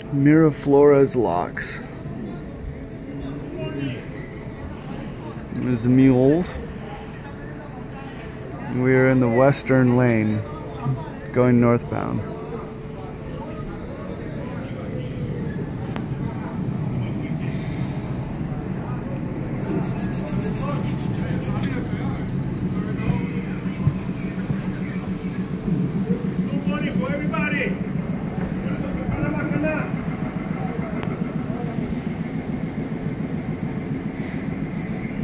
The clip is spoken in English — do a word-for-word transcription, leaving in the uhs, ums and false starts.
Miraflores locks. There's the mules. We're in the western lane going northbound. Good morning for everybody.